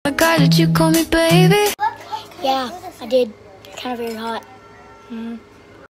God, did you call me baby? Yeah, I did. Kind of very hot.